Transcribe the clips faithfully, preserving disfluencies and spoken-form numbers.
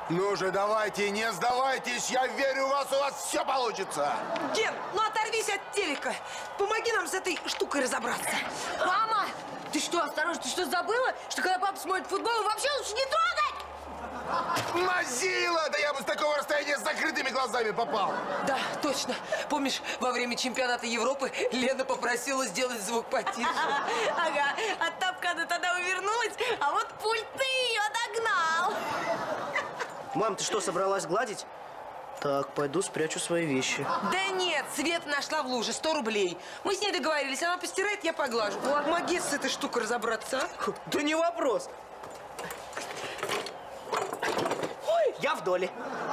Ну же, давайте, не сдавайтесь, я верю в вас, у вас все получится. Ген, ну оторвись от телека. Помоги нам с этой штукой разобраться. Мама, ты что, осторожно, ты что, забыла? Что когда папа смотрит футбол, вообще лучше не трогать? Мазила! Да я бы с такого расстояния с закрытыми глазами попал. Да, точно. Помнишь, во время чемпионата Европы Лена попросила сделать звук потише? Ага, от тапкана тогда увернулась, а вот пульт ты ее догнал. Мам, ты что, собралась гладить? Так, пойду спрячу свои вещи. Да нет, Света нашла в луже сто рублей. Мы с ней договорились, она постирает, я поглажу. Помоги с этой штукой разобраться, а? Да не вопрос. Ой, я в доле.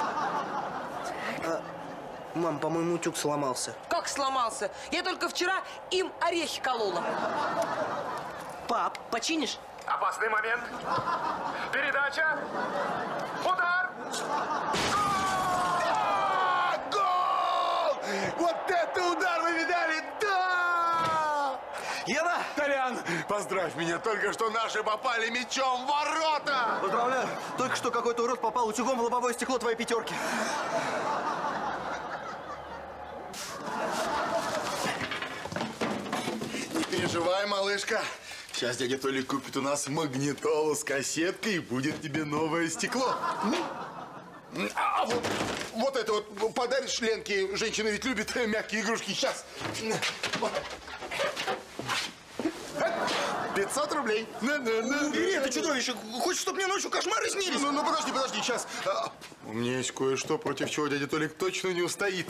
А, мам, по-моему, утюг сломался. Как сломался? Я только вчера им орехи колола. Пап, починишь? Опасный момент. Передача. Удар. Да! Гол! Вот это удар вы видали? Да! Яна! Толян, поздравь меня, только что наши попали мячом в ворота! Поздравляю! Только что какой-то урод попал утюгом в лобовое стекло твоей пятерки. Не переживай, малышка. Сейчас дядя Толик купит у нас магнитолу с кассеткой, и будет тебе новое стекло. А вот, вот это вот подаришь Ленке. Женщина ведь любит мягкие игрушки. Сейчас. пятьсот рублей. Бери это чудовище. Хочешь, чтобы мне ночью кошмары снились? Ну, ну подожди, подожди, сейчас. А, у меня есть кое-что, против чего дядя Толик точно не устоит.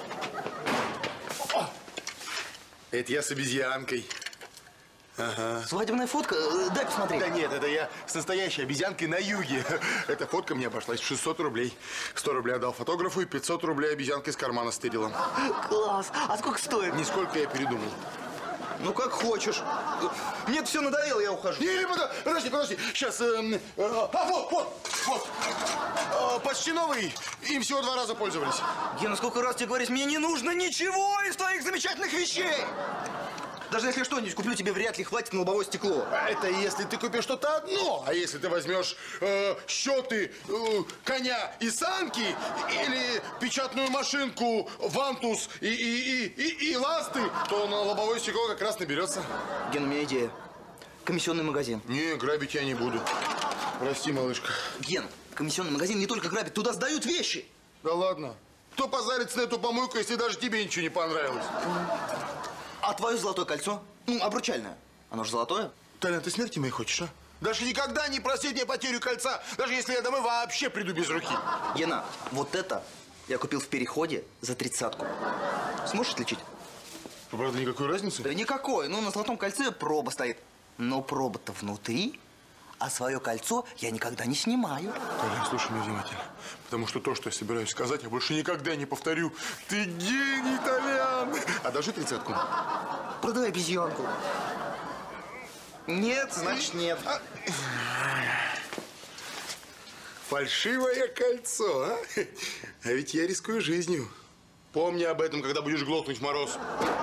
О, это я с обезьянкой. Ага. Свадебная фотка? Дай посмотреть. Да нет, это я с настоящей обезьянкой на юге. Эта фотка мне обошлась в шестьсот рублей. сто рублей отдал фотографу и пятьсот рублей обезьянка из кармана стырила. Класс. А сколько стоит? Нисколько я передумал. Ну, как хочешь. Мне все надоело, я ухожу. Не, не, подожди, подожди. Сейчас. Э, э, а, вот, вот, вот. Э, почти новый. Им всего два раза пользовались. Гена, сколько раз тебе говорить, мне не нужно ничего из твоих замечательных вещей. Даже если что-нибудь куплю, тебе вряд ли хватит на лобовое стекло. Это если ты купишь что-то одно. А если ты возьмешь э, счеты, э, коня и санки, или печатную машинку, вантус и, и, и, и, и ласты, то на лобовое стекло как раз наберется. Ген, у меня идея. Комиссионный магазин. Не, грабить я не буду. Прости, малышка. Ген, комиссионный магазин не только грабит, туда сдают вещи. Да ладно. Кто позарится на эту помойку, если даже тебе ничего не понравилось? А твое золотое кольцо? Ну, обручальное. Оно же золотое. Толян, ты смерти моей хочешь, а? Даже никогда не простить мне потерю кольца, даже если я домой вообще приду без руки. Гена, вот это я купил в Переходе за тридцатку. Сможешь отличить? Правда, никакой разницы? Да никакой. Ну, на золотом кольце проба стоит. Но проба-то внутри, а свое кольцо я никогда не снимаю. Толян, слушай меня внимательно. Потому что то, что я собираюсь сказать, я больше никогда не повторю. Ты гений, Толян! А даже тридцатку. Продай обезьянку. Нет, значит нет. А... Фальшивое кольцо, а? А ведь я рискую жизнью. Помни об этом, когда будешь глохнуть в мороз.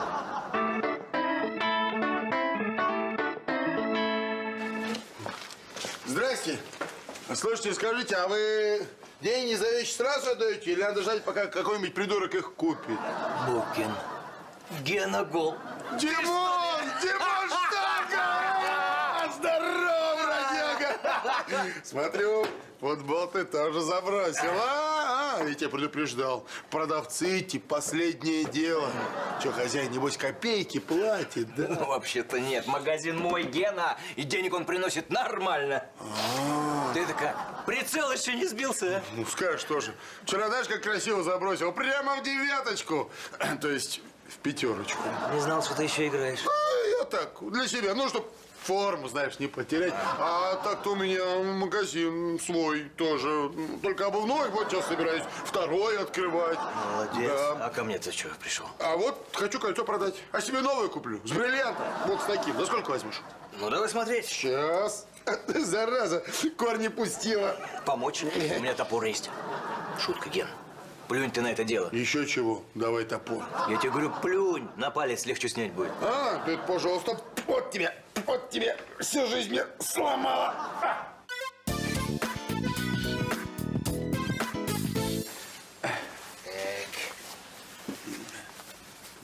Здрасте. Слушайте, скажите, а вы деньги за вещи сразу отдаете или надо ждать, пока какой-нибудь придурок их купит? Букин. Гена гол. Димон! Димон Штага! Здорово, бродяга! Смотрю, футбол ты тоже забросил, а? а? Ведь я предупреждал. Продавцы типа последнее дело. Че, хозяин, небось, копейки платит, да? Ну, вообще-то нет. Магазин мой, Гена, и денег он приносит нормально. А-а-а. Ты такая, прицел еще не сбился, а? Ну, скажешь тоже. Вчера, знаешь, как красиво забросил? Прямо в девяточку. То есть в пятерочку. Не знал, что ты еще играешь. А, я так, для себя. Ну, чтоб форму, знаешь, не потерять. А так-то у меня магазин свой тоже. Только обувной. Вот сейчас собираюсь второй открывать. Молодец. Да. А ко мне ты что пришел? А вот хочу кольцо продать. А себе новое куплю. С бриллиантом. Вот с таким. За сколько возьмешь? Ну, давай смотреть. Сейчас. Зараза. Корни пустила. Помочь? У меня топор есть. Шутка, Ген. Плюнь ты на это дело. Еще чего? Давай топор. Я тебе говорю, плюнь. На палец легче снять будет. А, ты, пожалуйста, вот тебе. Вот тебе. Всю жизнь мне сломала. А.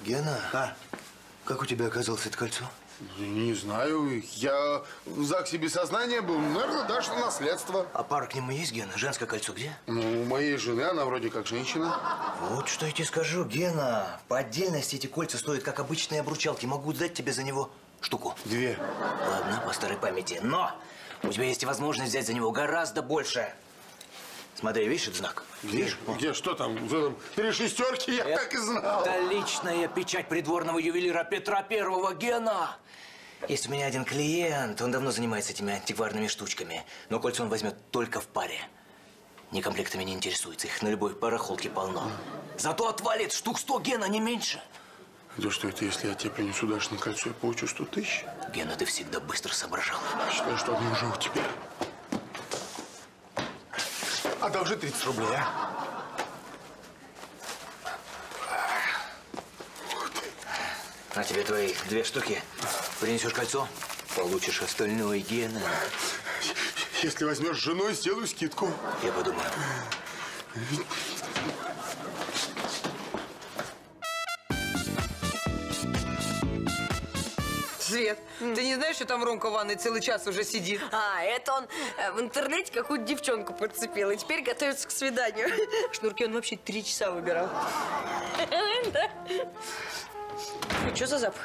Гена, А? как у тебя оказалось это кольцо? Не знаю, я в ЗАГСе без сознания был, наверное, даже наследство. А пара к нему есть, Гена? Женское кольцо где? Ну, у моей жены, она вроде как женщина. Вот что я тебе скажу, Гена. По отдельности эти кольца стоят, как обычные обручалки. Могу дать тебе за него штуку. Две. Ладно, по старой памяти. Но у тебя есть и возможность взять за него гораздо больше. Смотри, видишь этот знак? Где? Видишь? Где? Что там? Что там? Три шестерки? Я так и знал. Это личная печать придворного ювелира Петра Первого, Гена. Есть у меня один клиент, он давно занимается этими антикварными штучками. Но кольцо он возьмет только в паре. Некомплектами не интересуется, их на любой барахолке полно. Зато отвалит штук сто, Гена, не меньше. Да что это, если я тебе принесу дашное кольцо, я получу сто тысяч? Гена, ты всегда быстро соображал. Считаю, что они уже у тебя. Одолжи тридцать рублей, а? На тебе твои две штуки. Принесешь кольцо, получишь остальное, Гена. Если возьмешь с женой, сделаю скидку. Я подумаю. Свет, ты не знаешь, что там Ромка в ванной целый час уже сидит? А, это он э, в интернете какую-то девчонку подцепил и теперь готовится к свиданию. Шнурки он вообще три часа выбирал. Что за запах?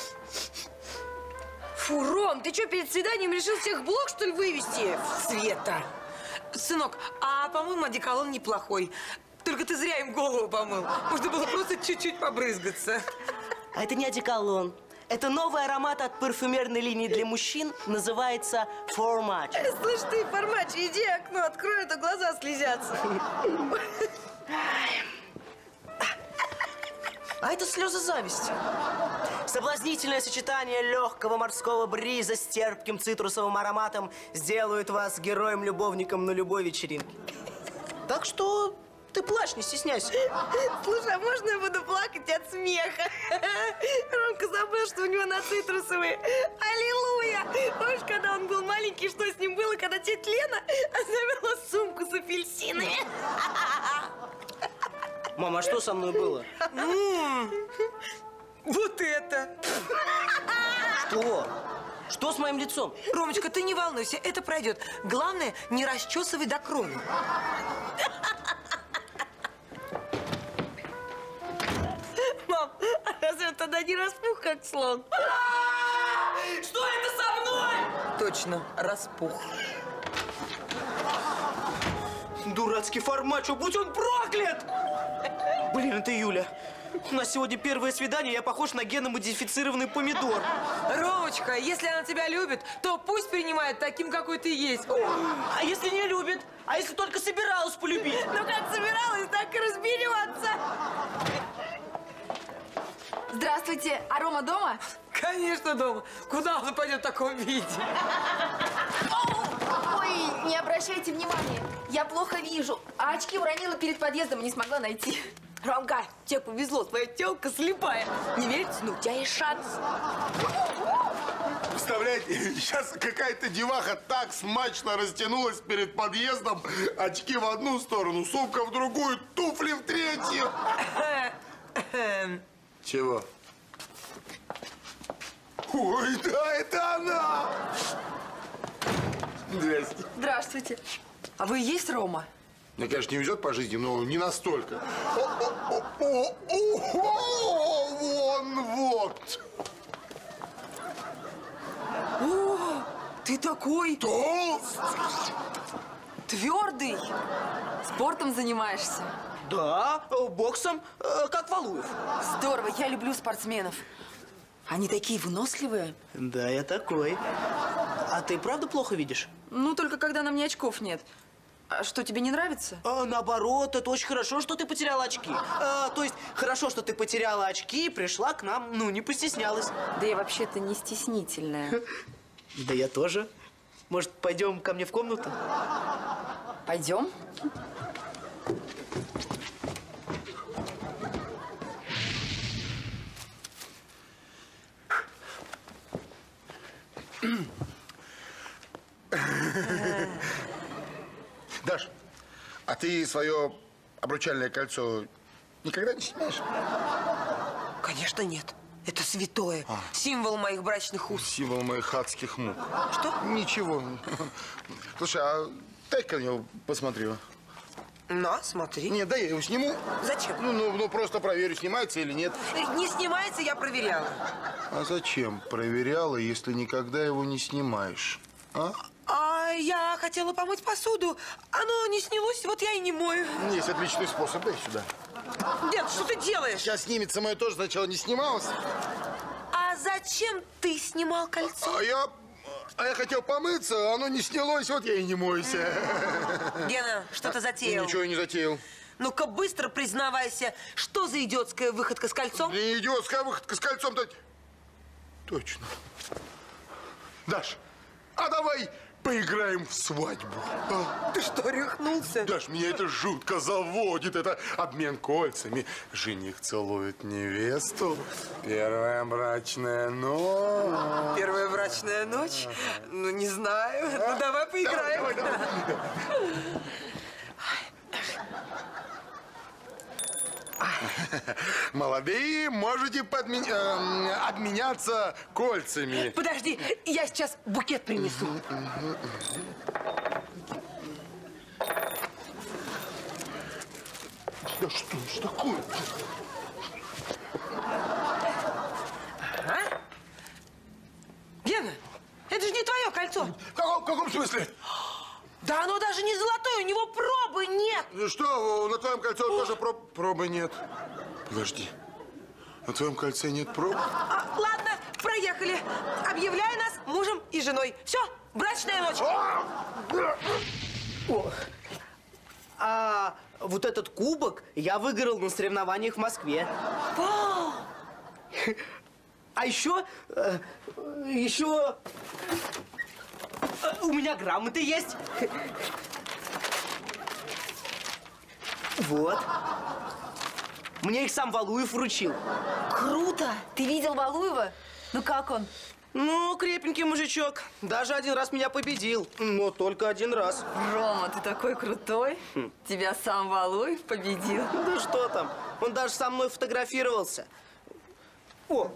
Фу, Ром, ты что, перед свиданием решил всех в блог, что ли, вывести? Света. Сынок, а, по-моему, одеколон неплохой. Только ты зря им голову помыл. Можно было просто чуть-чуть побрызгаться. А это не одеколон. Это новый аромат от парфюмерной линии для мужчин. Называется Формач. Слышь ты, Формач, иди окно открой, а то глаза слезятся. А это слезы зависти. Соблазнительное сочетание легкого морского бриза с терпким цитрусовым ароматом сделают вас героем-любовником на любой вечеринке. Так что ты плачь, не стесняйся. Слушай, а можно я буду плакать от смеха? Ромка забыл, что у него на цитрусовые. Аллилуйя! Помнишь, когда он был маленький, что с ним было, когда тетя Лена оставила сумку с апельсинами? Мама, а что со мной было? Вот это! Что? Что с моим лицом? Ромочка, ты не волнуйся, это пройдет. Главное, не расчесывай до крови. Мам, а разве он тогда не распух, как слон? Что это со мной? Точно, распух. Дурацкий Формачо, будь он проклят! Блин, это Юля. У нас сегодня первое свидание, я похож на геномодифицированный помидор. Ромочка, если она тебя любит, то пусть принимает таким, какой ты есть. А если не любит? А если только собиралась полюбить? Ну, как собиралась, так и разберется. Здравствуйте, а Рома дома? Конечно, дома. Куда он пойдет в таком виде? Ой, не обращайте внимания, я плохо вижу. А очки уронила перед подъездом и не смогла найти. Ромка, тебе повезло, твоя тёлка слепая. Не верите? Ну, у тебя есть шанс. Представляете, сейчас какая-то деваха так смачно растянулась перед подъездом. Очки в одну сторону, сумка в другую, туфли в третью. Чего? Ой, да, это она! Здрасте. Здравствуйте. А вы и есть Рома? Мне, конечно, не везет по жизни, но не настолько. О, о, о, о, вон вот. О, ты такой Толстый. твердый. Спортом занимаешься? Да, э, боксом, э, как Валуев. Здорово, я люблю спортсменов. Они такие выносливые. Да, я такой. А ты правда плохо видишь? Ну, только когда на мне очков нет. А что, тебе не нравится? А, наоборот, это очень хорошо, что ты потеряла очки. А, то есть, хорошо, что ты потеряла очки и пришла к нам, ну, не постеснялась. Да я вообще-то не стеснительная. Да я тоже. Может, пойдем ко мне в комнату? Пойдем? Даш, а ты свое обручальное кольцо никогда не снимаешь? Конечно, нет. Это святое. А. Символ моих брачных уз. Символ моих адских мук. Что? Ничего. Слушай, а дай-ка я его посмотрю. На, смотри. Нет, дай я его сниму. Зачем? Ну, ну, ну, просто проверю, снимается или нет. Не снимается, я проверяла. А зачем проверяла, если никогда его не снимаешь? А? А я хотела помыть посуду. Оно не снялось, вот я и не мою. Есть отличный способ. Дай сюда. Дед, что ты делаешь? Сейчас снимется мое тоже, сначала не снималось. А зачем ты снимал кольцо? А я, а я хотел помыться, а оно не снялось, вот я и не моюсь. Гена, что ты затеял? Ничего я не затеял. Ну-ка быстро признавайся, что за идиотская выходка с кольцом? Не идиотская выходка с кольцом. Точно. Даш, а давай поиграем в свадьбу. А? Ты что, рехнулся? Даш, меня это жутко заводит. Это обмен кольцами. Жених целует невесту. Первая брачная ночь. Первая брачная ночь? Ну, не знаю. Ну, давай поиграем. Давай, давай, давай. Молодые, можете подмен... э, обменяться кольцами. Подожди, я сейчас букет принесу. Да что ж такое? А? Гена, это же не твое кольцо. В каком, в каком смысле? Да оно даже не золотое, у него пробы нет. Ну что, на твоем кольце тоже проб... пробы нет. Подожди, на твоем кольце нет проб? А, ладно, проехали. Объявляю нас мужем и женой. Все, брачная ночь. О, а вот этот кубок я выиграл на соревнованиях в Москве. А еще, э, еще э, у меня грамоты есть. Вот. Мне их сам Валуев вручил. Круто! Ты видел Валуева? Ну как он? Ну, крепенький мужичок. Даже один раз меня победил. Но только один раз. Рома, ты такой крутой. Тебя сам Валуев победил. Да что там? Он даже со мной фотографировался. О!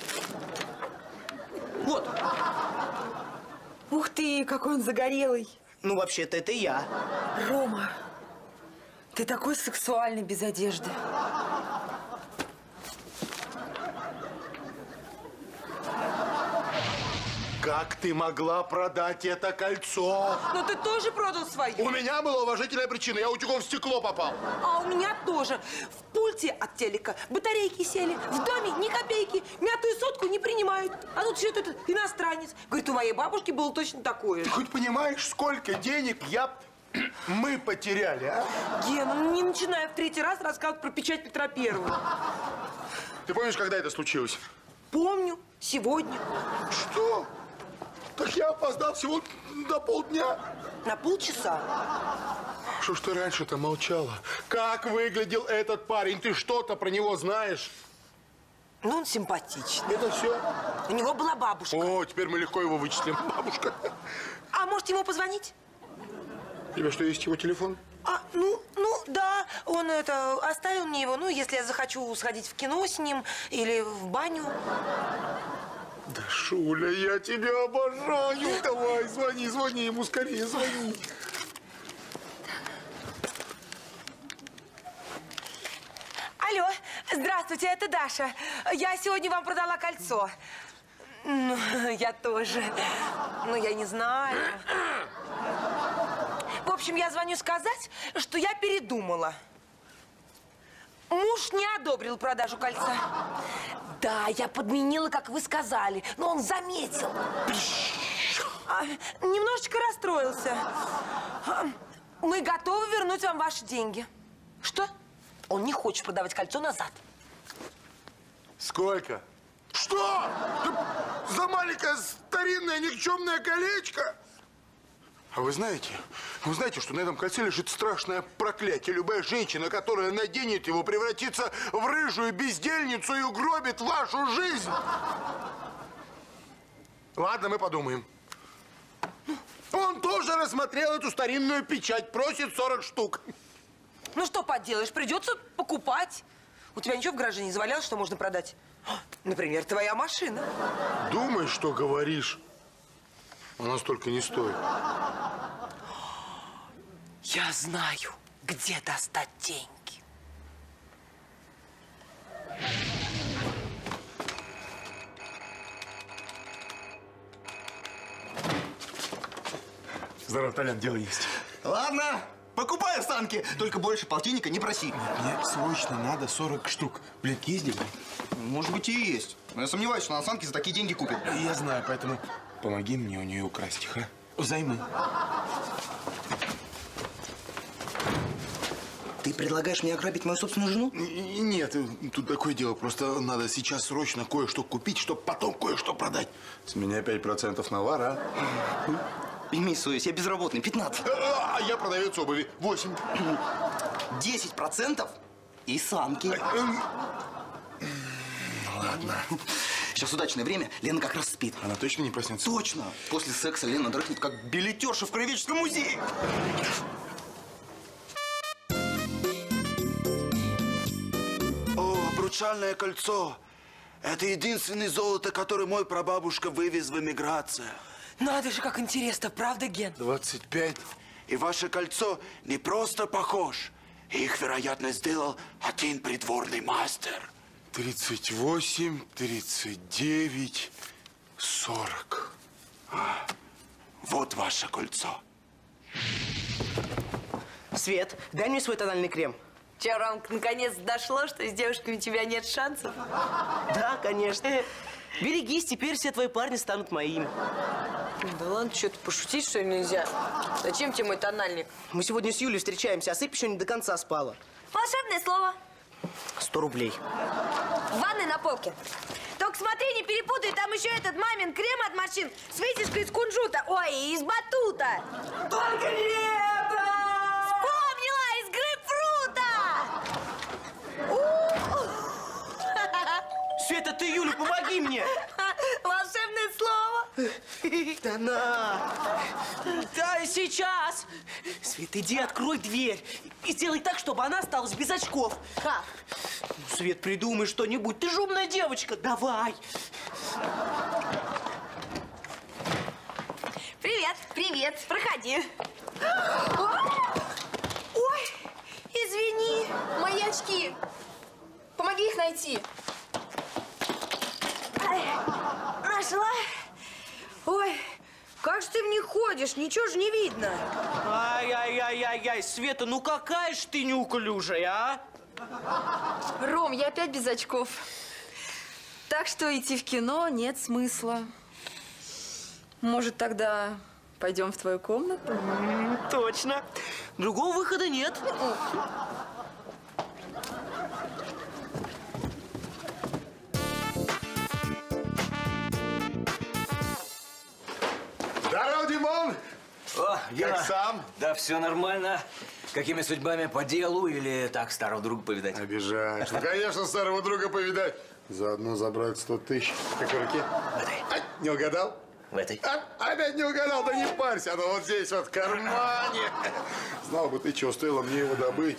Вот. Ух ты, какой он загорелый. Ну, вообще-то это я. Рома, ты такой сексуальный без одежды. Как ты могла продать это кольцо? Но ты тоже продал свою. У меня была уважительная причина. Я утюгом в стекло попал. А у меня тоже. В пульте от телека батарейки сели. В доме ни копейки. Мятую сотку не принимают. А тут все этот иностранец. Говорит, у моей бабушки было точно такое. Ты хоть понимаешь, сколько денег я... мы потеряли, а? Гена, ну не начинай в третий раз рассказывать про печать Петра Первого. Ты помнишь, когда это случилось? Помню. Сегодня. Что? Так я опоздал всего до полдня. На полчаса. Что ж ты раньше-то молчала? Как выглядел этот парень? Ты что-то про него знаешь? Ну, он симпатичный. Это все? У него была бабушка. О, теперь мы легко его вычислим. Бабушка. А может, ему позвонить? У тебя что, есть его телефон? А, ну, ну, да, он это, оставил мне его, ну, если я захочу сходить в кино с ним или в баню. Да, Шуля, я тебя обожаю. Давай, звони, звони ему скорее, звони. Алло, здравствуйте, это Даша. Я сегодня вам продала кольцо. Ну, я тоже. Ну, я не знаю. В общем, я звоню сказать, что я передумала. Муж не одобрил продажу кольца. Да, я подменила, как вы сказали, но он заметил. А, немножечко расстроился. А, мы готовы вернуть вам ваши деньги. Что? Он не хочет продавать кольцо назад. Сколько? Что? За маленькое старинное никчемное колечко? А вы знаете, вы знаете, что на этом кольце лежит страшное проклятие. Любая женщина, которая наденет его, превратится в рыжую бездельницу и угробит вашу жизнь. Ладно, мы подумаем. Он тоже рассмотрел эту старинную печать, просит сорок штук. Ну что поделаешь, придется покупать. У тебя ничего в гараже не завалялось, что можно продать? Например, твоя машина. Думай, что говоришь. Она столько не стоит. Я знаю, где достать деньги. Здорово, Толян, дело есть. Ладно, покупай останки, только больше полтинника не проси. Мне срочно надо сорок штук. Блин, есть деньги? Может быть, и есть. Но я сомневаюсь, что на останки за такие деньги купят. Я знаю, поэтому помоги мне у нее украсть их, а? Взаймы. Ты предлагаешь мне ограбить мою собственную жену? И- Нет, тут такое дело. Просто надо сейчас срочно кое-что купить, чтобы потом кое-что продать. С меня пять процентов навар, а? Имей совесть, я безработный, пятнадцать. А я продавец обуви. восемь. десять процентов и санки. Ладно. Сейчас удачное время, Лена как раз спит. Она точно не проснется? Точно! После секса Лена дрыхнет, как билетерша в краеведческом музее. О, обручальное кольцо. Это единственное золото, которое мой прабабушка вывез в эмиграцию. Надо же, как интересно, правда, Ген? двадцать пять. И ваше кольцо не просто похож. Их, вероятно, сделал один придворный мастер. тридцать восемь, тридцать девять, сорок. Вот ваше кольцо. Свет, дай мне свой тональный крем. Че, Ромка, наконец дошло, что с девушками у тебя нет шансов? Да, конечно. Берегись, теперь все твои парни станут моими. Да ладно, что-то пошутить, что ли, нельзя? Зачем тебе мой тональник? Мы сегодня с Юлей встречаемся, а Сыпь еще не до конца спала. Волшебное слово. Сто рублей. В ванной на полке. Только смотри, не перепутай, там еще этот мамин крем от морщин с вытяжкой из кунжута. Ой, и из батута. Только не это! Вспомнила, из грейпфрута! Света, ты, Юля, помоги мне! Волшебное слово. Да на! Да, сейчас! Свет, иди, открой дверь и сделай так, чтобы она осталась без очков. Как? Ну, Свет, придумай что-нибудь. Ты же умная девочка. Давай. Привет. Привет. Проходи. Ой, извини. Мои очки. Помоги их найти. Ай, нашла. Ой, как же ты в них ходишь? Ничего же не видно. Ай-яй-яй-яй-яй, Света, ну какая ж ты неуклюжая, а? Ром, я опять без очков. Так что идти в кино нет смысла. Может, тогда пойдем в твою комнату? М, точно. Другого выхода нет. Здорово, Димон! О, Гена. Как сам? Да, все нормально. Какими судьбами, по делу или так старого друга повидать? Обижаешь. Ну, конечно, старого друга повидать. Заодно забрать сто тысяч. В какой руке? В этой. Ай, не угадал? В этой. А, опять не угадал, да не парься, оно вот здесь вот в кармане. Знал бы ты, чего стоило мне его добыть.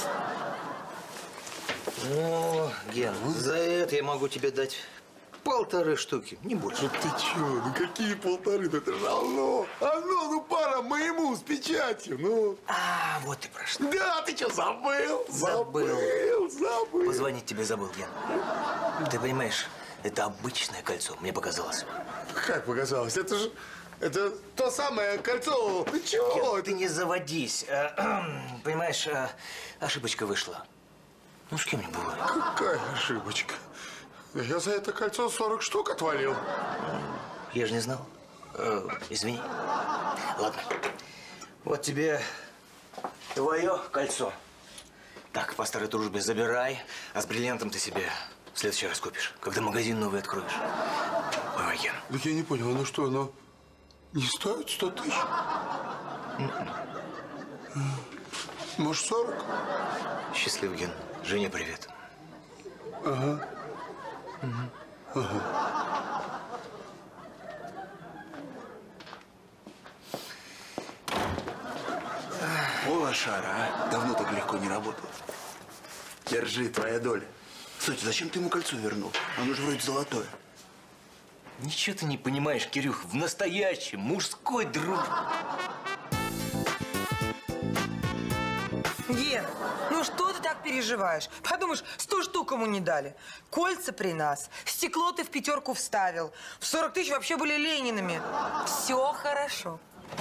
Ну, Ген, за это я могу тебе дать полторы штуки, не больше. Ну ты чё, ну какие полторы? Это же оно, оно, ну пара моему с печатью, ну. А, вот ты про что. Да, ты что, забыл? Забыл. Забыл, забыл. Позвонить тебе забыл, Ген. Ты понимаешь, это обычное кольцо, мне показалось. Как показалось? Это же, это то самое кольцо. Ты чего? Ген, ты не заводись. Э, Понимаешь, э, ошибочка вышла. Ну, с кем не бывает. Какая ошибочка? Я за это кольцо сорок штук отвалил. Я же не знал. Э, извини. Ладно. Вот тебе твое кольцо. Так, по старой дружбе забирай, а с бриллиантом ты себе в следующий раз купишь, когда магазин новый откроешь. Давай, Ген. Так я не понял, оно что, оно не стоит сто тысяч? Может, сорок? Счастлив, Ген. Жене привет. Ага. Ага. О, лошара, а? Давно так легко не работал. Держи, твоя доля. Кстати, зачем ты ему кольцо вернул? Оно же вроде золотое. Ничего ты не понимаешь, Кирюх, в настоящем мужской друг. Ген, ну что ты так переживаешь? Подумаешь, сто штук ему не дали. Кольца при нас, стекло ты в пятерку вставил. В сорок тысяч вообще были Ленинами. Все хорошо.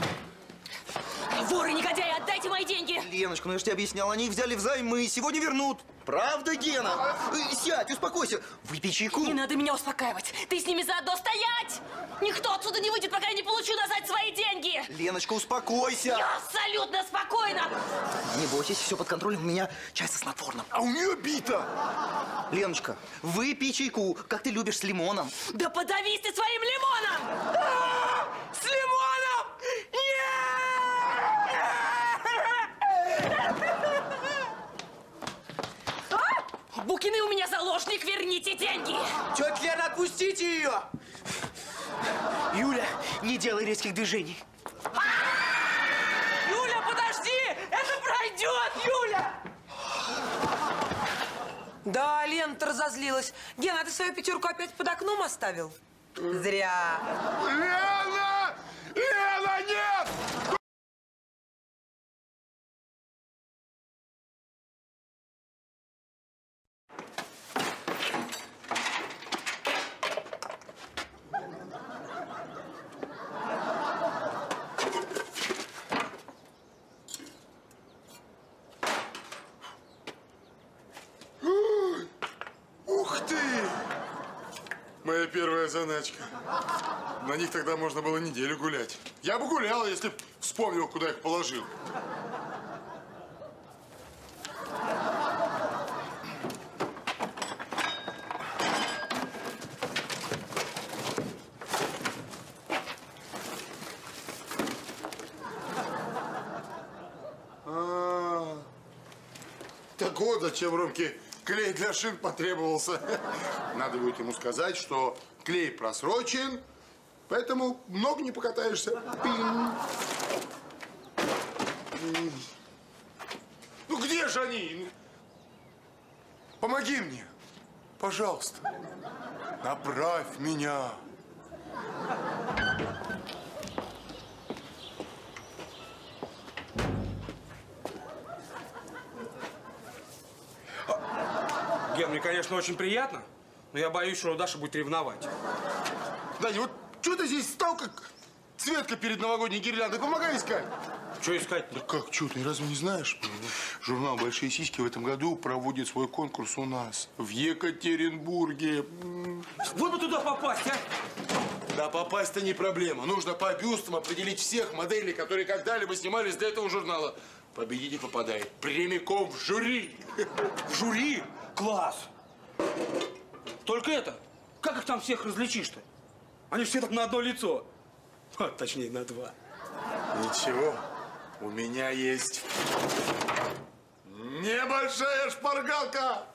Воры, негодяи, отдайте мои деньги! Леночка, ну я же тебе объяснял, они их взяли взаймы и сегодня вернут. Правда, Гена? Э, Сядь, успокойся. Выпей чайку. Не надо меня успокаивать. Ты с ними заодно стоять! Никто отсюда не выйдет, пока я не получу назад свои деньги! Леночка, успокойся. Я абсолютно спокойна! Не бойтесь, все под контролем. У меня чай со снотворным. А у нее бита! Леночка, выпей чайку, как ты любишь, с лимоном. Да подавись ты своим лимоном! С лимоном! Букины у меня заложник, верните деньги! Тетя Лена, отпустите ее! Юля, не делай резких движений. Юля, подожди! Это пройдет, Юля! Да, Лена-то разозлилась. Ген, а ты свою пятерку опять под окном оставил? Зря. Лена! Лена, нет! Ух ты! Моя первая заначка. На них тогда можно было неделю гулять. Я бы гулял, если б вспомнил, куда их положил. А, так вот зачем Ромке клей для шин потребовался. Надо будет ему сказать, что клей просрочен, поэтому много не покатаешься. Пинь. Ну где же они? Помоги мне, пожалуйста. Направь меня. Ген, мне, конечно, очень приятно, но я боюсь, что Даша будет ревновать. Даня, вот что ты здесь стал, как Светка перед новогодней гирляндой? Помогай искать. Что искать? Да как, что, ты разве не знаешь? Журнал «Большие сиськи» в этом году проводит свой конкурс у нас, в Екатеринбурге. Вот бы туда попасть, а! Да попасть-то не проблема. Нужно по бюстам определить всех моделей, которые когда-либо снимались для этого журнала. Победитель попадает прямиком в жюри. В жюри? Класс! Только это, как их там всех различишь-то? Они же все так на одно лицо. А, точнее, на два. Ничего, у меня есть небольшая шпаргалка.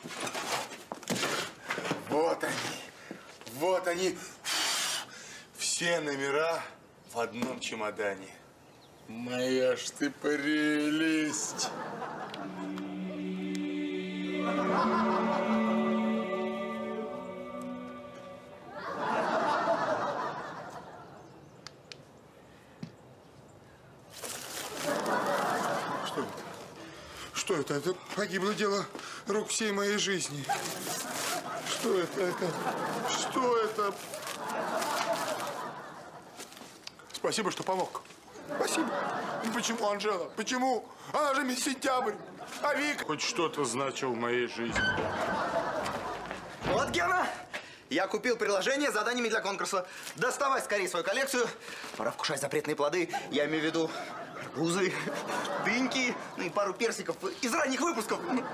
Вот они, вот они. Все номера в одном чемодане. Моя ж ты прелесть. Что это? Что это? Это погибло дело рук всей моей жизни. Что это? Это? Что это? Спасибо, что помог. Спасибо. Ну почему, Анжела? Почему? Она же месяц сентябрь. А Вика хоть что-то значил в моей жизни. Вот, Гена, я купил приложение с заданиями для конкурса. Доставай скорее свою коллекцию. Пора вкушать запретные плоды. Я имею в виду арбузы, дыньки, ну и пару персиков из ранних выпусков.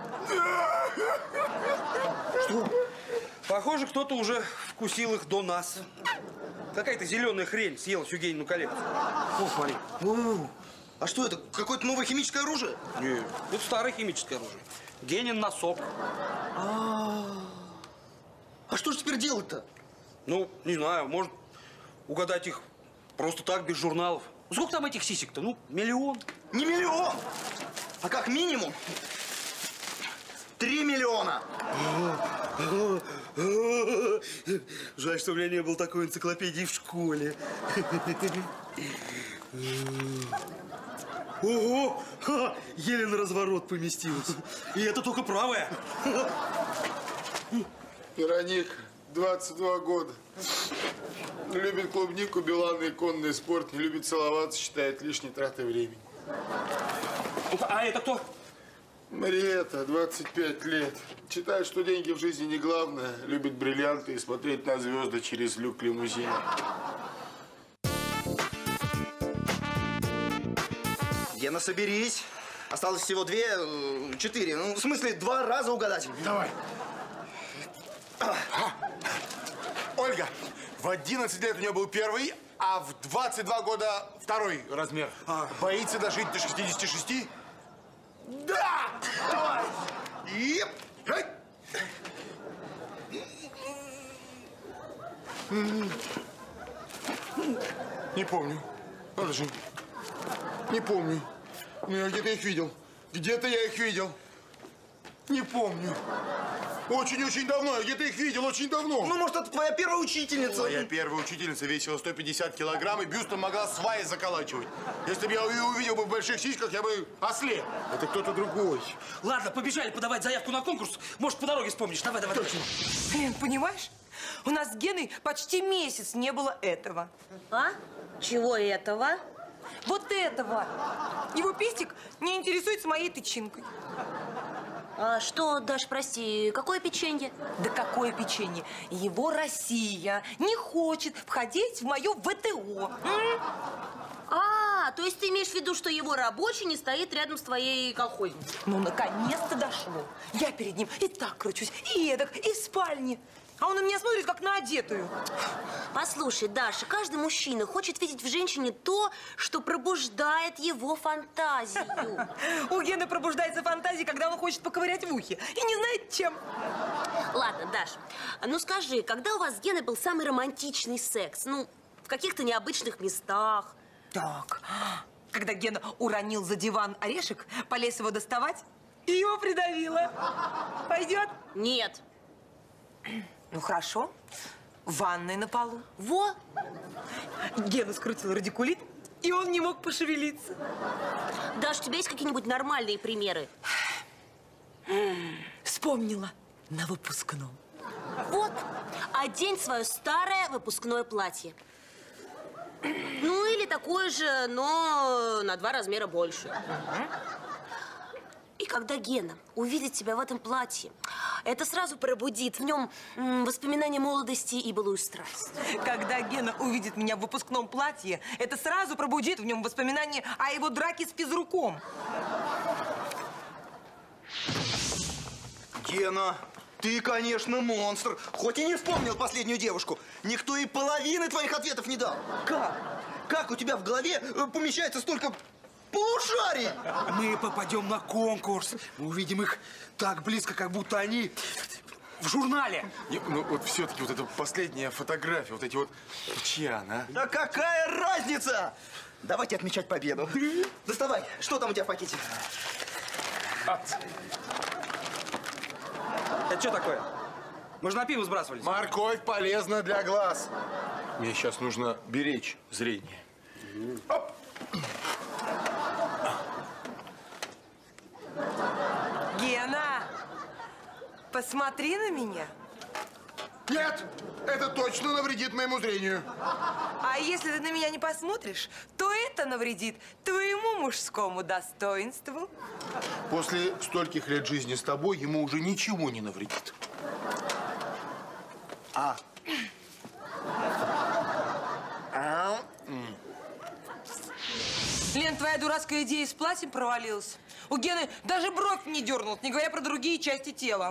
Что? Похоже, кто-то уже вкусил их до нас. Какая-то зеленая хрень съела всю Генину коллекцию. О, смотри. О, а что это? Какое-то новое химическое оружие? Нет, это старое химическое оружие. Генин носок. А, а что же теперь делать-то? Ну, не знаю, может угадать их просто так, без журналов. Сколько там этих сисек-то? Ну, миллион. Не миллион, а как минимум Три миллиона! Жаль, что у меня не было такой энциклопедии в школе. Ого! Ха, еле на разворот поместилась. И это только правая. Вероника, двадцать два года. Любит клубнику, биланы и конный спорт. Не любит целоваться, считает лишней тратой времени. А это кто? Мариэта, двадцать пять лет. Считает, что деньги в жизни не главное. Любит бриллианты и смотреть на звезды через люк лимузина. Гена, соберись. Осталось всего две, э, четыре. Ну, в смысле, два раза угадать. Давай. Ольга, в одиннадцать лет у нее был первый, а в двадцать два года второй размер. А. Боится дожить до шестидесяти шести? Да! Давай! И... Не помню. Надо же. Не помню. Ну, я где-то их видел. Где-то я их видел. Не помню. Очень-очень давно. Я где-то их видел очень давно. Ну, может, это твоя первая учительница? Моя первая учительница весила сто пятьдесят килограмм и бюстом могла сваи заколачивать. Если бы я ее увидел бы в больших сиськах, я бы ослеп. Это кто-то другой. Ладно, побежали подавать заявку на конкурс. Может, по дороге вспомнишь. Давай, давай. Точно. Лен, понимаешь, у нас с Геной почти месяц не было этого. А? Чего этого? Вот этого. Его пестик не интересуется моей тычинкой. А что, Даш, прости, какое печенье? Да какое печенье? Его Россия не хочет входить в мое ВТО. М? А, то есть ты имеешь в виду, что его рабочий не стоит рядом с твоей колхозницей? Ну, наконец-то дошло. Я перед ним и так кручусь, и эдак, и в спальне. А он на меня смотрит, как на одетую. Послушай, Даша, каждый мужчина хочет видеть в женщине то, что пробуждает его фантазию. У Гены пробуждается фантазия, когда он хочет поковырять в ухе. И не знает, чем. Ладно, Даш, ну скажи, когда у вас с Геной был самый романтичный секс? Ну, в каких-то необычных местах. Так, когда Гена уронил за диван орешек, полез его доставать, и его придавило. Пойдет? Нет. Ну, хорошо. В ванной на полу. Во! Гена скрутил радикулит, и он не мог пошевелиться. Даш, у тебя есть какие-нибудь нормальные примеры? Вспомнила. На выпускном. Вот. Одень свое старое выпускное платье. Ну, или такое же, но на два размера больше. И когда Гена увидит тебя в этом платье, это сразу пробудит в нем м, воспоминания молодости и былую страсть. Когда Гена увидит меня в выпускном платье, это сразу пробудит в нем воспоминания о его драке с физруком. Гена, ты, конечно, монстр. Хоть и не вспомнил последнюю девушку. Никто и половины твоих ответов не дал. Как? Как у тебя в голове помещается столько полушарий? Мы попадем на конкурс. Мы увидим их так близко, как будто они в журнале. Не, ну вот все-таки вот эта последняя фотография, вот эти вот... Чья она? Да какая разница? Давайте отмечать победу. Доставай, что там у тебя в пакете? Это что такое? Мы же на пиво сбрасывались. Морковь полезна для глаз. Мне сейчас нужно беречь зрение. Оп. Гена, посмотри на меня. Нет, это точно навредит моему зрению. А если ты на меня не посмотришь, то это навредит твоему мужскому достоинству. После стольких лет жизни с тобой ему уже ничего не навредит. А. А. Лен, твоя дурацкая идея с платьем провалилась. У Гены даже бровь не дернулась, не говоря про другие части тела.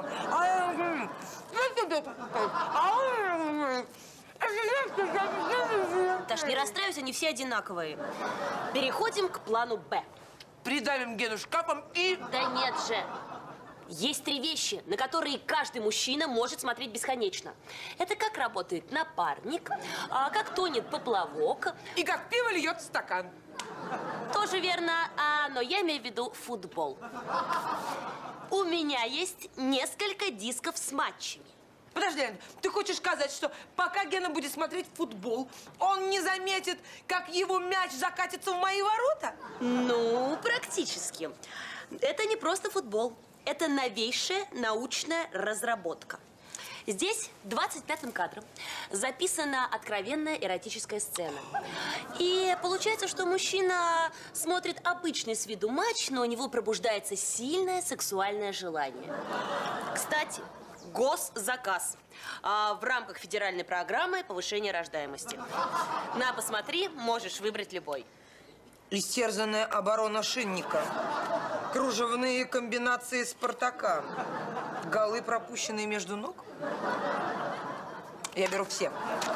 Даш, не расстраивайся, они все одинаковые. Переходим к плану Б. Придавим Гену шкафом и... Да нет же. Есть три вещи, на которые каждый мужчина может смотреть бесконечно. Это как работает напарник, а как тонет поплавок. И как пиво льет в стакан. Тоже верно, а, но я имею в виду футбол. У меня есть несколько дисков с матчами. Подожди, Лен, ты хочешь сказать, что пока Гена будет смотреть футбол, он не заметит, как его мяч закатится в мои ворота? Ну, практически. Это не просто футбол. Это новейшая научная разработка. Здесь двадцать пятым кадром записана откровенная эротическая сцена. И получается, что мужчина смотрит обычный с виду матч, но у него пробуждается сильное сексуальное желание. Кстати, госзаказ а, в рамках федеральной программы повышения рождаемости. На, посмотри, можешь выбрать любой. Истерзанная оборона Шинника. Кружевные комбинации Спартака. Голы, пропущенные между ног. Я беру все.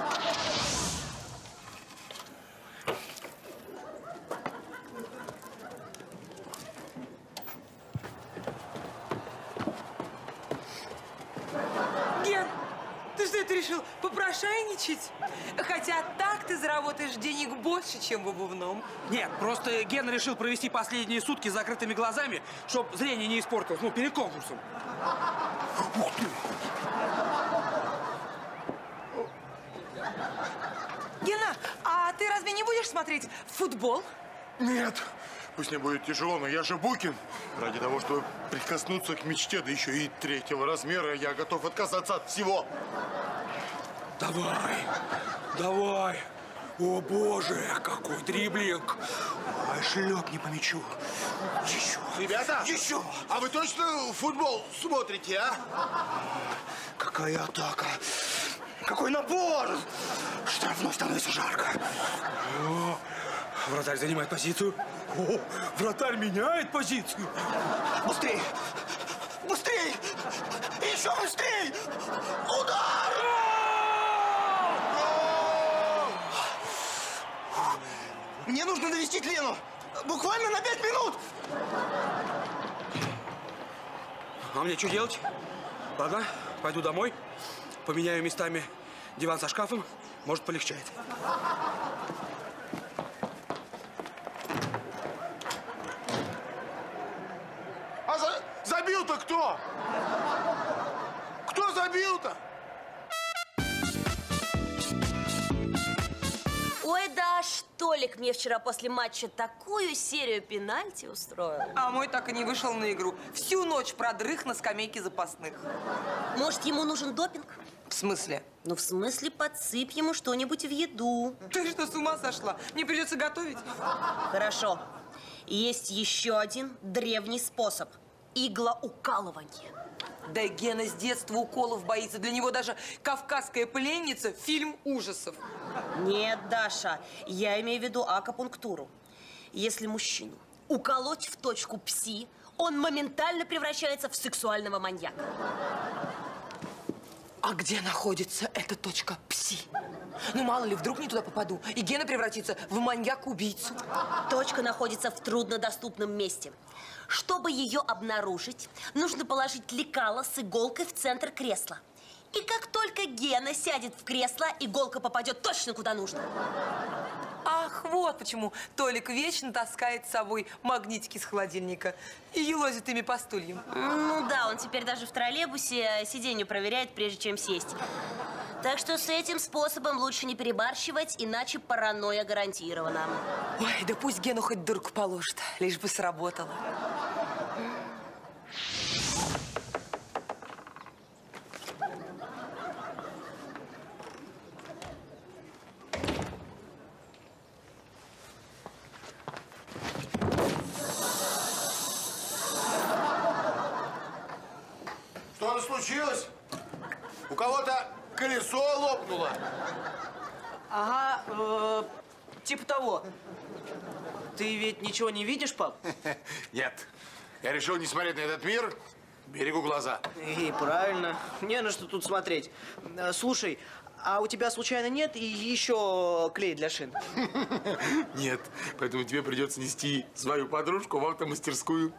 Ген, ты что это решил попрошайничать? Хотя так ты заработаешь денег больше, чем в обувном. Нет, просто Гена решил провести последние сутки с закрытыми глазами, чтобы зрение не испортилось, ну, перед конкурсом. Ух ты! Гена, а ты разве не будешь смотреть футбол? Нет. Пусть мне будет тяжело, но я же Букин. Ради того, чтобы прикоснуться к мечте, да еще и третьего размера, я готов отказаться от всего. Давай, давай. О, боже, какой дриблинг. Ай, шлепни по мячу. Еще. Ребята! Еще. А вы точно футбол смотрите, а? Какая атака. Какой напор. Штрафной становится жарко. О, вратарь занимает позицию. О, вратарь меняет позицию. Быстрей. Быстрей. Еще быстрей. Удар. Мне нужно навестить Лену. Буквально на пять минут. А мне что делать? Ладно, пойду домой. Поменяю местами диван со шкафом. Может, полегчает. А за... забил-то кто? Кто забил-то? Ой, да, Толик мне вчера после матча такую серию пенальти устроил. А мой так и не вышел на игру. Всю ночь продрых на скамейке запасных. Может, ему нужен допинг? В смысле? Ну, в смысле, подсыпь ему что-нибудь в еду. Ты что, с ума сошла? Мне придется готовить. Хорошо. Есть еще один древний способ. Иглоукалывание. Да Гена с детства уколов боится. Для него даже «Кавказская пленница» – фильм ужасов. Нет, Даша, я имею в виду акупунктуру. Если мужчину уколоть в точку пси, он моментально превращается в сексуального маньяка. А где находится эта точка пси? Ну, мало ли, вдруг не туда попаду, и Гена превратится в маньяка-убийцу. Точка находится в труднодоступном месте. Чтобы ее обнаружить, нужно положить лекало с иголкой в центр кресла. И как только Гена сядет в кресло, иголка попадет точно куда нужно. Ах, вот почему Толик вечно таскает с собой магнитики с холодильника и елозит ими по стульям. Ну да, он теперь даже в троллейбусе сиденье проверяет, прежде чем сесть. Так что с этим способом лучше не перебарщивать, иначе паранойя гарантирована. Ой, да пусть Гену хоть дурку положит, лишь бы сработало. Что-то случилось? У кого-то колесо лопнуло. Ага, э, типа того. Ты ведь ничего не видишь, пап? Нет. Я решил не смотреть на этот мир, берегу глаза. И правильно. Не на что тут смотреть. Э, Слушай, а у тебя случайно нет и еще клей для шин? Нет, поэтому тебе придется нести свою подружку в автомастерскую.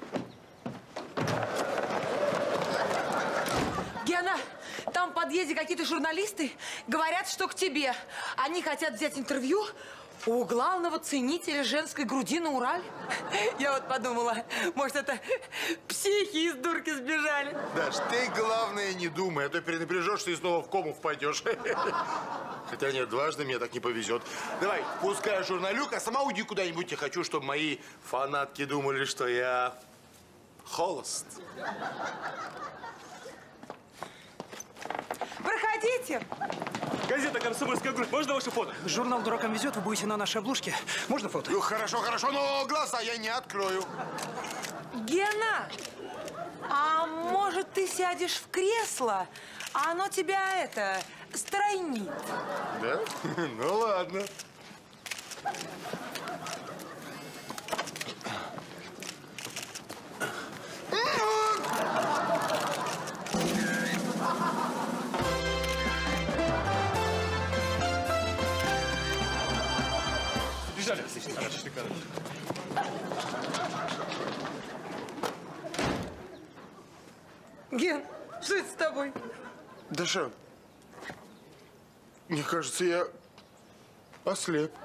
Гена, там в подъезде какие-то какие-то журналисты говорят, что к тебе. Они хотят взять интервью у главного ценителя женской груди на Урале. Я вот подумала, может, это психи из дурки сбежали. Даш, ты, главное, не думай, а то перенапряжешься и снова в кому впадешь. Хотя нет, дважды мне так не повезет. Давай, пускай журналюк, а сама уйди куда-нибудь. Я хочу, чтобы мои фанатки думали, что я холост. Проходите. Газета «Комсомольская грудь». Можно ваше фото? Журнал «Дуракам везет», вы будете на нашей обложке. Можно фото? Ну, хорошо, хорошо, но глаза я не открою. Гена, а может, ты сядешь в кресло, а оно тебя, это, стройнит? Да? Ну, ладно. Бежали. Ген, что это с тобой? Даша, мне кажется, я ослеп.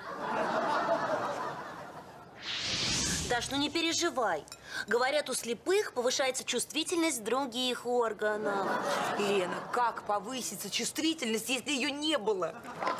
Даш, ну не переживай. Говорят, у слепых повышается чувствительность других органов. Лена, как повысится чувствительность, если ее не было?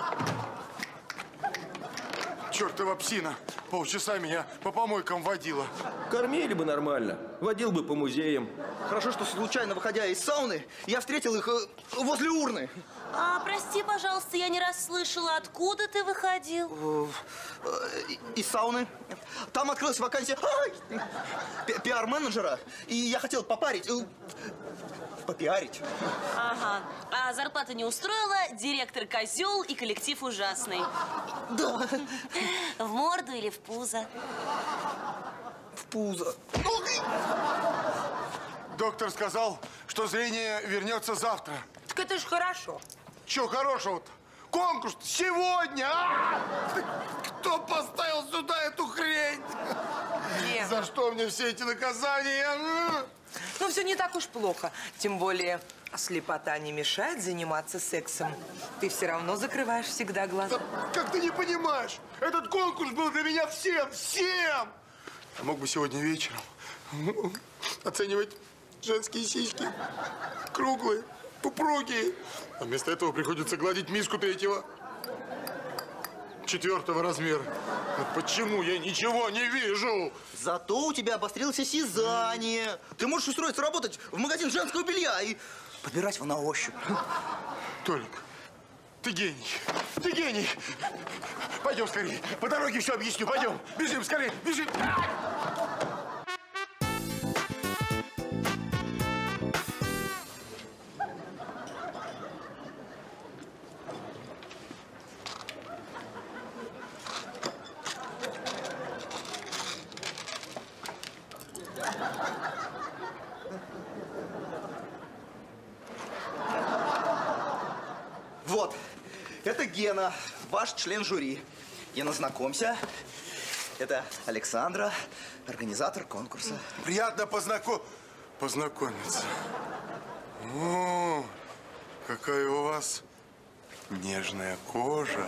Чертова псина полчаса меня по помойкам водила. Кормили бы нормально, водил бы по музеям. Хорошо, что случайно, выходя из сауны, я встретил их э, возле урны. А, прости, пожалуйста, я не расслышала, откуда ты выходил? Э, э, Из сауны. Там открылась вакансия ай, пи- пиар-менеджера, и я хотел попарить, э, попиарить. Ага. А зарплата не устроила, директор козел и коллектив ужасный. Да. В морду или в пузо? В пузо. Доктор сказал, что зрение вернется завтра. Так это ж хорошо. Че хорошего-то? Конкурс сегодня! А! Кто поставил сюда эту хрень? Ген. За что мне все эти наказания? Ну, все не так уж плохо. Тем более, слепота не мешает заниматься сексом. Ты все равно закрываешь всегда глаза. Да, как ты не понимаешь? Этот конкурс был для меня всем, всем! Я мог бы сегодня вечером оценивать женские сиськи. Круглые, упругие. А вместо этого приходится гладить миску третьего, четвертого размера. Но почему я ничего не вижу? Зато у тебя обострилось осязание. Ты можешь устроиться работать в магазин женского белья и подбирать его на ощупь. Толик, ты гений. Ты гений. Пойдем скорее. По дороге все объясню. Пойдем. Бежим скорее. Бежим. Вот, это Гена, ваш член жюри. Гена, знакомься. Это Александра, организатор конкурса. Приятно познако... познакомиться. О, какая у вас нежная кожа.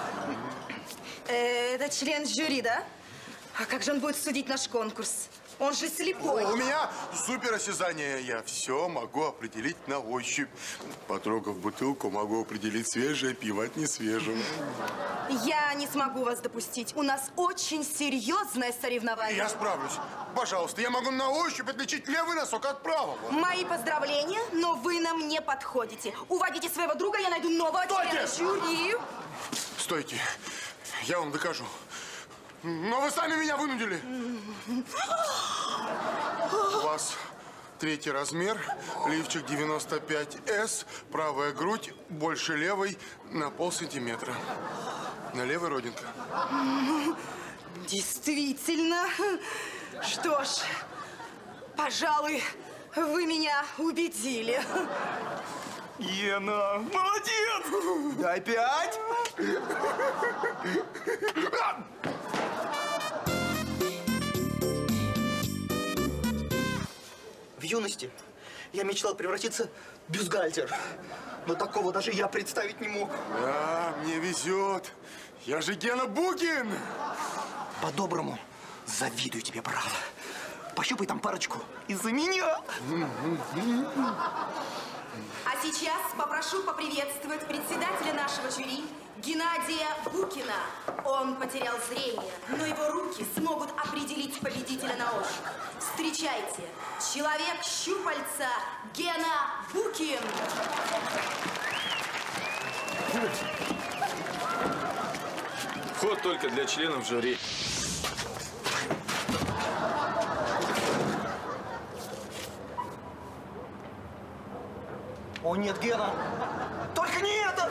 Э, это член жюри, да? А как же он будет судить наш конкурс? Он же слепой. У меня суперосязание. Я все могу определить на ощупь. Потрогав бутылку, могу определить свежее пиво от несвежего. Я не смогу вас допустить. У нас очень серьезное соревнование. Я справлюсь. Пожалуйста, я могу на ощупь отличить левый носок от правого. Мои поздравления, но вы нам не подходите. Уводите своего друга, я найду нового члена жюри. Стойте. Я вам докажу. Но вы сами меня вынудили. У вас третий размер, лифчик девяносто пять эс, правая грудь больше левой на полсантиметра. На левой родинка. Действительно. Что ж, пожалуй, вы меня убедили. Гена, молодец! Дай пять! В юности Я мечтал превратиться в бюстгальтер. Но такого даже я представить не мог. Да, мне везет. Я же Гена Букин. По-доброму завидую тебе, брат. Пощупай там парочку из-за меня. А сейчас попрошу поприветствовать председателя нашего жюри Геннадия Букина. Он потерял зрение, но его руки смогут определить победителя на ощупь. Встречайте, человек-щупальца Гена Букин. Вход только для членов жюри. О нет, Гена! Только не это!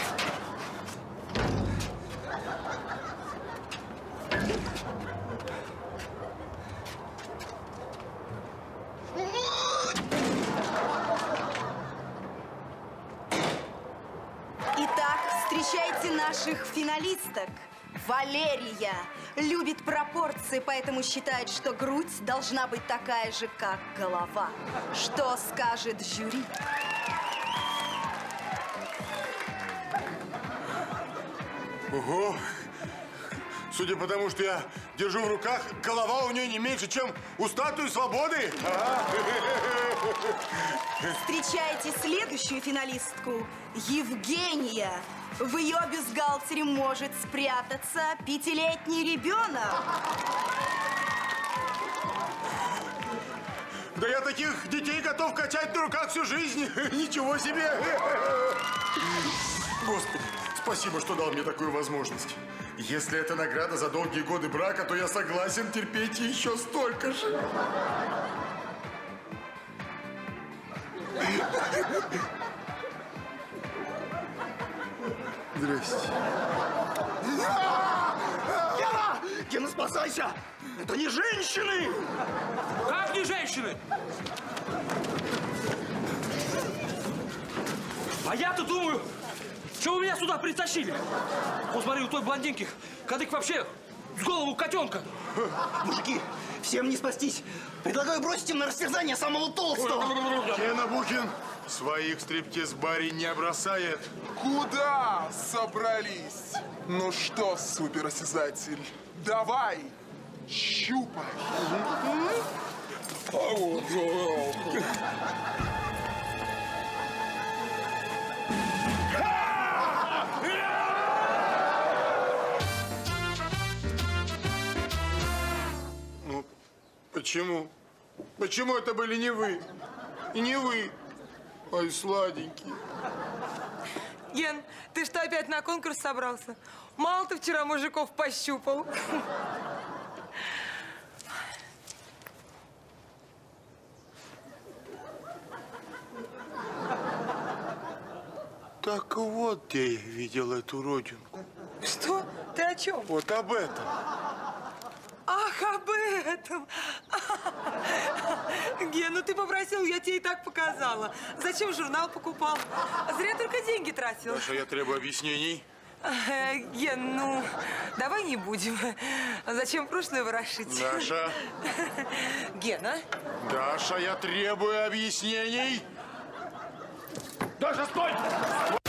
Итак, встречайте наших финалисток. Валерия любит пропорции, поэтому считает, что грудь должна быть такая же, как голова. Что скажет жюри? Ого! Судя по тому, что я держу в руках, голова у нее не меньше, чем у статуи свободы. Ага. Встречайте следующую финалистку, Евгения. В ее бюстгальтере может спрятаться пятилетний ребенок. Да я таких детей готов качать на руках всю жизнь. Ничего себе! Господи, спасибо, что дал мне такую возможность. Если это награда за долгие годы брака, то я согласен терпеть еще столько же. Здрасте. Гена! Гена, спасайся! Это не женщины! Как не женщины? А я-то думаю, что вы меня сюда притащили? Вот смотри, у той блондинки кадык вообще с голову котенка. Мужики, всем не спастись. Предлагаю бросить им на растерзание самого толстого. Гена Букин своих стриптиз-барей не бросает. Куда собрались? Ну что, суперосязатель, давай, щупай. Ну, почему? Почему это были не вы? И не вы? Ой, сладенький. Ген, ты что, опять на конкурс собрался? Мало ты вчера мужиков пощупал. Так вот, где я видел эту родинку. Что? Ты о чем? Вот об этом. Ах, об этом! Ген, ну ты попросил, я тебе и так показала. Зачем журнал покупал? Зря только деньги тратил. Даша, я требую объяснений. Э, Ген, ну, давай не будем. Зачем прошлое ворошить? Даша. Гена? Даша, я требую объяснений. Даша, стой!